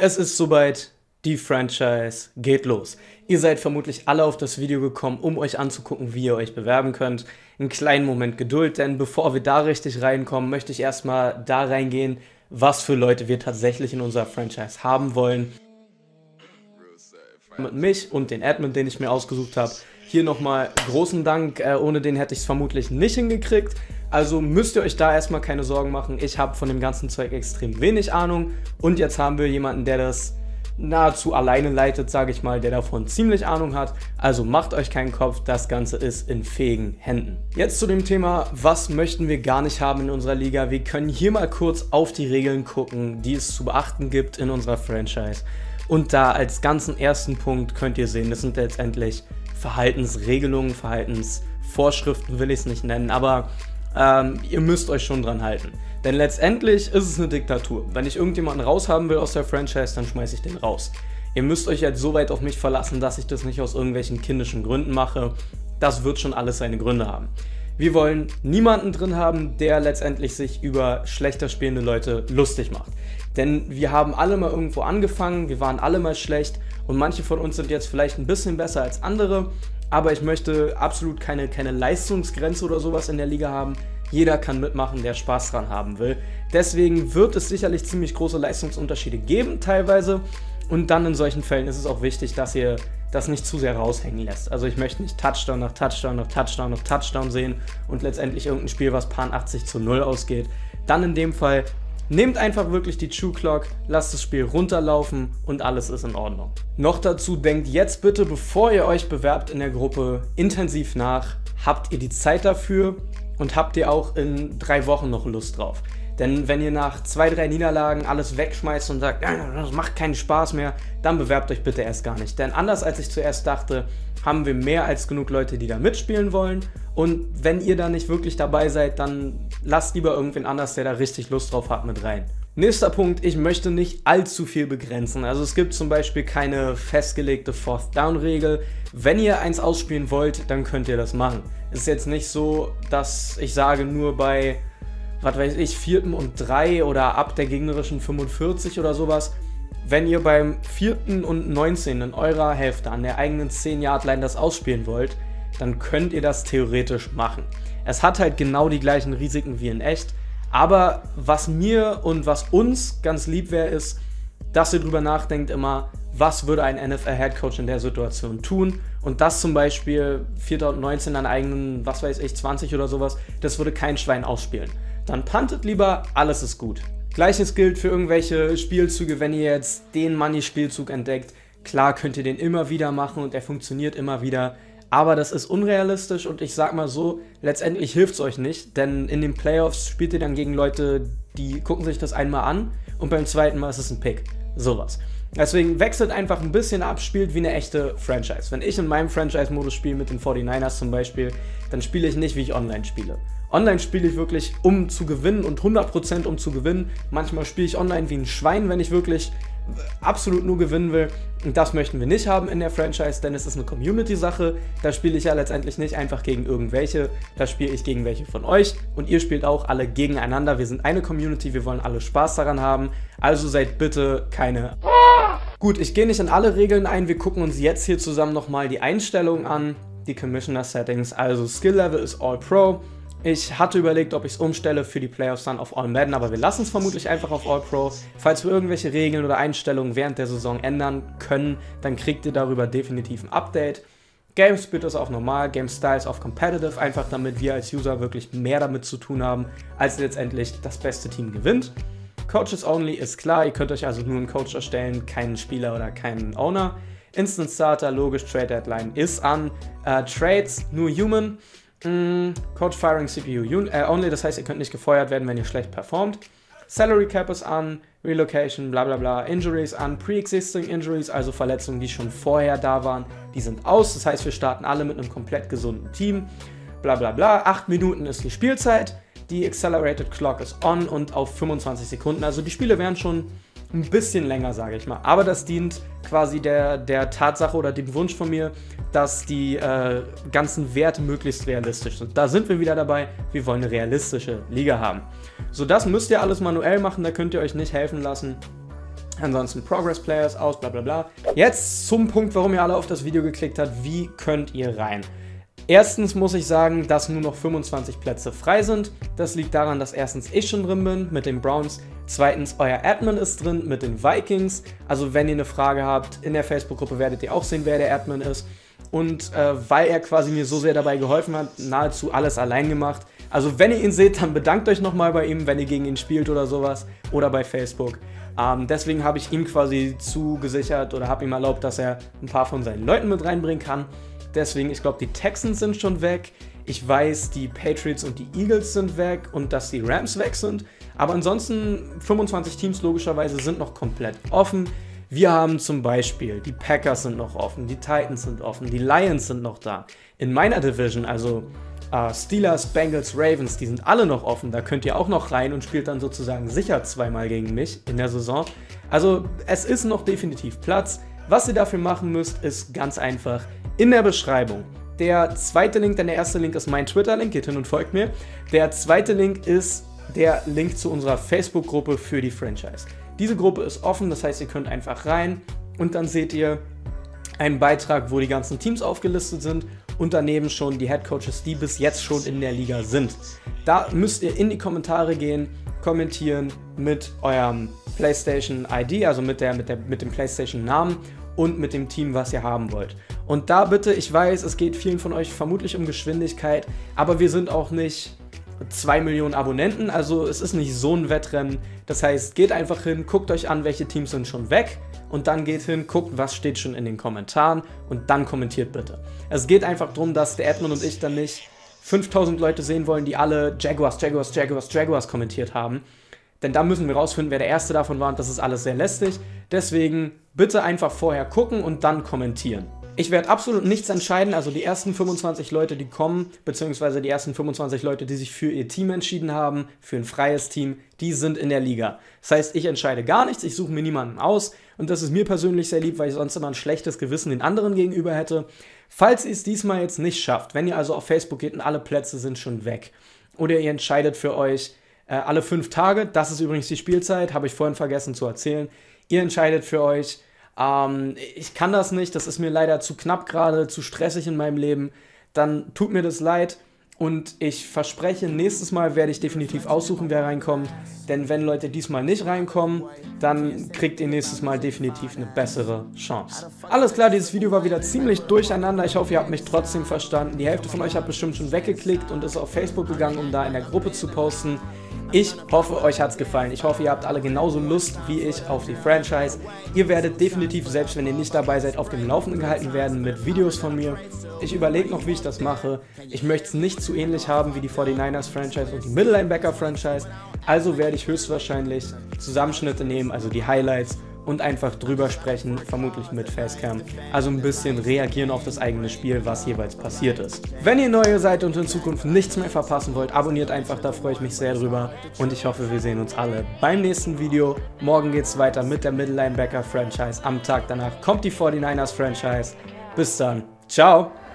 Es ist soweit, die Franchise geht los. Ihr seid vermutlich alle auf das Video gekommen, um euch anzugucken, wie ihr euch bewerben könnt. Einen kleinen Moment Geduld, denn bevor wir da richtig reinkommen, möchte ich erstmal da reingehen, was für Leute wir tatsächlich in unserer Franchise haben wollen. Mit mich und den Admin, den ich mir ausgesucht habe. Hier nochmal großen Dank, ohne den hätte ich es vermutlich nicht hingekriegt. Also müsst ihr euch da erstmal keine Sorgen machen. Ich habe von dem ganzen Zeug extrem wenig Ahnung. Und jetzt haben wir jemanden, der das nahezu alleine leitet, sage ich mal, der davon ziemlich Ahnung hat. Also macht euch keinen Kopf, das Ganze ist in fähigen Händen. Jetzt zu dem Thema, was möchten wir gar nicht haben in unserer Liga. Wir können hier mal kurz auf die Regeln gucken, die es zu beachten gibt in unserer Franchise. Und da als ganzen ersten Punkt könnt ihr sehen, das sind letztendlich Verhaltensregelungen, Verhaltensvorschriften will ich es nicht nennen, aber ihr müsst euch schon dran halten. Denn letztendlich ist es eine Diktatur. Wenn ich irgendjemanden raushaben will aus der Franchise, dann schmeiße ich den raus. Ihr müsst euch jetzt so weit auf mich verlassen, dass ich das nicht aus irgendwelchen kindischen Gründen mache. Das wird schon alles seine Gründe haben. Wir wollen niemanden drin haben, der letztendlich sich über schlechter spielende Leute lustig macht. Denn wir haben alle mal irgendwo angefangen, wir waren alle mal schlecht und manche von uns sind jetzt vielleicht ein bisschen besser als andere. Aber ich möchte absolut keine Leistungsgrenze oder sowas in der Liga haben. Jeder kann mitmachen, der Spaß dran haben will. Deswegen wird es sicherlich ziemlich große Leistungsunterschiede geben teilweise. Und dann in solchen Fällen ist es auch wichtig, dass ihr das nicht zu sehr raushängen lässt. Also ich möchte nicht Touchdown nach Touchdown nach Touchdown nach Touchdown sehen und letztendlich irgendein Spiel, was paar 80-0 ausgeht. Dann in dem Fall nehmt einfach wirklich die True Clock, lasst das Spiel runterlaufen und alles ist in Ordnung. Noch dazu denkt jetzt bitte, bevor ihr euch bewerbt in der Gruppe, intensiv nach. Habt ihr die Zeit dafür und habt ihr auch in 3 Wochen noch Lust drauf? Denn wenn ihr nach 2, 3 Niederlagen alles wegschmeißt und sagt, das macht keinen Spaß mehr, dann bewerbt euch bitte erst gar nicht. Denn anders als ich zuerst dachte, haben wir mehr als genug Leute, die da mitspielen wollen. Und wenn ihr da nicht wirklich dabei seid, dann lasst lieber irgendwen anders, der da richtig Lust drauf hat, mit rein. Nächster Punkt, ich möchte nicht allzu viel begrenzen. Also es gibt zum Beispiel keine festgelegte Fourth-Down-Regel. Wenn ihr eins ausspielen wollt, dann könnt ihr das machen. Es ist jetzt nicht so, dass ich sage, nur bei, was weiß ich, 4. und 3 oder ab der gegnerischen 45 oder sowas. Wenn ihr beim 4. und 19 in eurer Hälfte an der eigenen 10-Yard-Line das ausspielen wollt, dann könnt ihr das theoretisch machen. Es hat halt genau die gleichen Risiken wie in echt, aber was mir und was uns ganz lieb wäre, ist, dass ihr drüber nachdenkt immer, was würde ein NFL-Headcoach in der Situation tun und das zum Beispiel 4. und 19 an eigenen, was weiß ich, 20 oder sowas, das würde kein Schwein ausspielen. Dann puntet lieber, alles ist gut. Gleiches gilt für irgendwelche Spielzüge, wenn ihr jetzt den Money-Spielzug entdeckt. Klar könnt ihr den immer wieder machen und er funktioniert immer wieder, aber das ist unrealistisch und ich sag mal so, letztendlich hilft es euch nicht, denn in den Playoffs spielt ihr dann gegen Leute, die gucken sich das einmal an und beim zweiten Mal ist es ein Pick. Sowas. Deswegen wechselt einfach ein bisschen ab, spielt wie eine echte Franchise. Wenn ich in meinem Franchise-Modus spiele mit den 49ers zum Beispiel, dann spiele ich nicht, wie ich online spiele. Online spiele ich wirklich, um zu gewinnen und 100% um zu gewinnen. Manchmal spiele ich online wie ein Schwein, wenn ich wirklich absolut nur gewinnen will. Und das möchten wir nicht haben in der Franchise, denn es ist eine Community-Sache. Da spiele ich ja letztendlich nicht einfach gegen irgendwelche, da spiele ich gegen welche von euch. Und ihr spielt auch alle gegeneinander. Wir sind eine Community, wir wollen alle Spaß daran haben. Also seid bitte keine... Gut, ich gehe nicht in alle Regeln ein. Wir gucken uns jetzt hier zusammen nochmal die Einstellungen an. Die Commissioner-Settings. Also Skill-Level ist All-Pro. Ich hatte überlegt, ob ich es umstelle für die Playoffs dann auf All-Madden, aber wir lassen es vermutlich einfach auf All-Pro. Falls wir irgendwelche Regeln oder Einstellungen während der Saison ändern können, dann kriegt ihr darüber definitiv ein Update. Game Speed ist auf Normal, Game Style ist auf Competitive, einfach damit wir als User wirklich mehr damit zu tun haben, als letztendlich das beste Team gewinnt. Coaches Only ist klar, ihr könnt euch also nur einen Coach erstellen, keinen Spieler oder keinen Owner. Instant Starter, logisch, Trade Deadline ist an. Trades, nur Human. Coach Firing CPU Only, das heißt, ihr könnt nicht gefeuert werden, wenn ihr schlecht performt. Salary Cap ist an, Relocation, bla bla bla, Injuries an, Pre-Existing Injuries, also Verletzungen, die schon vorher da waren, die sind aus. Das heißt, wir starten alle mit einem komplett gesunden Team, bla bla bla. 8 Minuten ist die Spielzeit, die Accelerated Clock ist on und auf 25 Sekunden. Also die Spiele wären schon ein bisschen länger, sage ich mal. Aber das dient quasi der Tatsache oder dem Wunsch von mir, dass die ganzen Werte möglichst realistisch sind. Da sind wir wieder dabei, wir wollen eine realistische Liga haben. So, das müsst ihr alles manuell machen, da könnt ihr euch nicht helfen lassen. Ansonsten Progress Players aus, bla bla bla. Jetzt zum Punkt, warum ihr alle auf das Video geklickt habt. Wie könnt ihr rein? Erstens muss ich sagen, dass nur noch 25 Plätze frei sind. Das liegt daran, dass erstens ich schon drin bin mit den Browns. Zweitens, euer Admin ist drin mit den Vikings. Also wenn ihr eine Frage habt, in der Facebook-Gruppe werdet ihr auch sehen, wer der Admin ist. Und weil er quasi mir so sehr dabei geholfen hat, nahezu alles allein gemacht. Also wenn ihr ihn seht, dann bedankt euch nochmal bei ihm, wenn ihr gegen ihn spielt oder sowas. Oder bei Facebook. Deswegen habe ich ihm quasi zugesichert oder habe ihm erlaubt, dass er ein paar von seinen Leuten mit reinbringen kann. Deswegen, ich glaube, die Texans sind schon weg. Ich weiß, die Patriots und die Eagles sind weg und dass die Rams weg sind. Aber ansonsten 25 Teams logischerweise sind noch komplett offen. Wir haben zum Beispiel, die Packers sind noch offen, die Titans sind offen, die Lions sind noch da. In meiner Division, also Steelers, Bengals, Ravens, die sind alle noch offen. Da könnt ihr auch noch rein und spielt dann sozusagen sicher zweimal gegen mich in der Saison. Also es ist noch definitiv Platz. Was ihr dafür machen müsst, ist ganz einfach. In der Beschreibung. Der zweite Link, denn der erste Link ist mein Twitter-Link, geht hin und folgt mir. Der zweite Link ist der Link zu unserer Facebook-Gruppe für die Franchise. Diese Gruppe ist offen, das heißt, ihr könnt einfach rein und dann seht ihr einen Beitrag, wo die ganzen Teams aufgelistet sind und daneben schon die Headcoaches, die bis jetzt schon in der Liga sind. Da müsst ihr in die Kommentare gehen, kommentieren mit eurem PlayStation-ID, also mit dem PlayStation-Namen und mit dem Team, was ihr haben wollt. Und da bitte, ich weiß, es geht vielen von euch vermutlich um Geschwindigkeit, aber wir sind auch nicht 2 Millionen Abonnenten, also es ist nicht so ein Wettrennen. Das heißt, geht einfach hin, guckt euch an, welche Teams sind schon weg und dann geht hin, guckt, was steht schon in den Kommentaren und dann kommentiert bitte. Es geht einfach darum, dass der Admin und ich dann nicht 5000 Leute sehen wollen, die alle Jaguars kommentiert haben. Denn da müssen wir rausfinden, wer der Erste davon war und das ist alles sehr lästig. Deswegen bitte einfach vorher gucken und dann kommentieren. Ich werde absolut nichts entscheiden, also die ersten 25 Leute, die kommen, beziehungsweise die ersten 25 Leute, die sich für ihr Team entschieden haben, für ein freies Team, die sind in der Liga. Das heißt, ich entscheide gar nichts, ich suche mir niemanden aus und das ist mir persönlich sehr lieb, weil ich sonst immer ein schlechtes Gewissen den anderen gegenüber hätte. Falls ihr es diesmal jetzt nicht schafft, wenn ihr also auf Facebook geht und alle Plätze sind schon weg oder ihr entscheidet für euch alle 5 Tage, das ist übrigens die Spielzeit, habe ich vorhin vergessen zu erzählen, ihr entscheidet für euch, ich kann das nicht, das ist mir leider zu knapp gerade, zu stressig in meinem Leben, dann tut mir das leid und ich verspreche, nächstes Mal werde ich definitiv aussuchen, wer reinkommt, denn wenn Leute diesmal nicht reinkommen, dann kriegt ihr nächstes Mal definitiv eine bessere Chance. Alles klar, dieses Video war wieder ziemlich durcheinander, ich hoffe, ihr habt mich trotzdem verstanden. Die Hälfte von euch hat bestimmt schon weggeklickt und ist auf Facebook gegangen, um da in der Gruppe zu posten. Ich hoffe, euch hat es gefallen. Ich hoffe, ihr habt alle genauso Lust wie ich auf die Franchise. Ihr werdet definitiv, selbst wenn ihr nicht dabei seid, auf dem Laufenden gehalten werden mit Videos von mir. Ich überlege noch, wie ich das mache. Ich möchte es nicht zu ähnlich haben wie die 49ers Franchise und die Middle Linebacker Franchise. Also werde ich höchstwahrscheinlich Zusammenschnitte nehmen, also die Highlights, und einfach drüber sprechen, vermutlich mit Facecam. Also ein bisschen reagieren auf das eigene Spiel, was jeweils passiert ist. Wenn ihr neu seid und in Zukunft nichts mehr verpassen wollt, abonniert einfach, da freue ich mich sehr drüber. Und ich hoffe, wir sehen uns alle beim nächsten Video. Morgen geht es weiter mit der Middle Linebacker Franchise. Am Tag danach kommt die 49ers Franchise. Bis dann. Ciao.